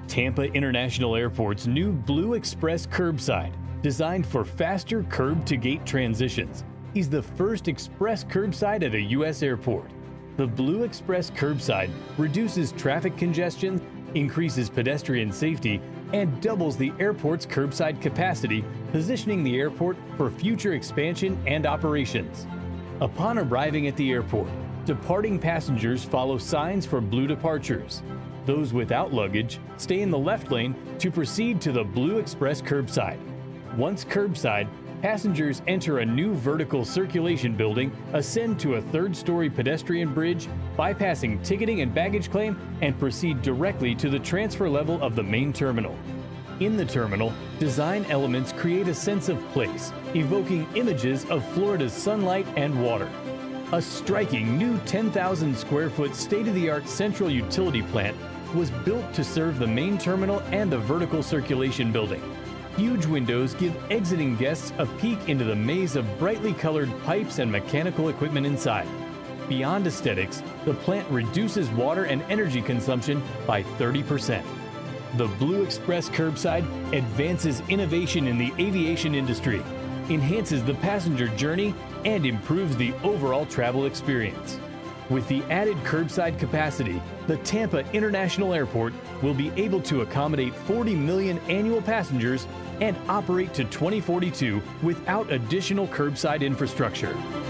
Tampa International Airport's new Blue Express Curbside, designed for faster curb-to-gate transitions, is the first express curbside at a U.S. airport. The Blue Express Curbside reduces traffic congestion, increases pedestrian safety, and doubles the airport's curbside capacity, positioning the airport for future expansion and operations. Upon arriving at the airport, departing passengers follow signs for blue departures. Those without luggage stay in the left lane to proceed to the Blue Express Curbside. Once curbside, passengers enter a new vertical circulation building, ascend to a third-story pedestrian bridge, bypassing ticketing and baggage claim, and proceed directly to the transfer level of the main terminal. In the terminal, design elements create a sense of place, evoking images of Florida's sunlight and water. A striking new 10,000 square foot state-of-the-art central utility plant was built to serve the main terminal and the vertical circulation building. Huge windows give exiting guests a peek into the maze of brightly colored pipes and mechanical equipment inside. Beyond aesthetics, the plant reduces water and energy consumption by 30%. The Blue Express Curbside advances innovation in the aviation industry, enhances the passenger journey, and improves the overall travel experience. With the added curbside capacity, the Tampa International Airport will be able to accommodate 40 million annual passengers and operate to 2042 without additional curbside infrastructure.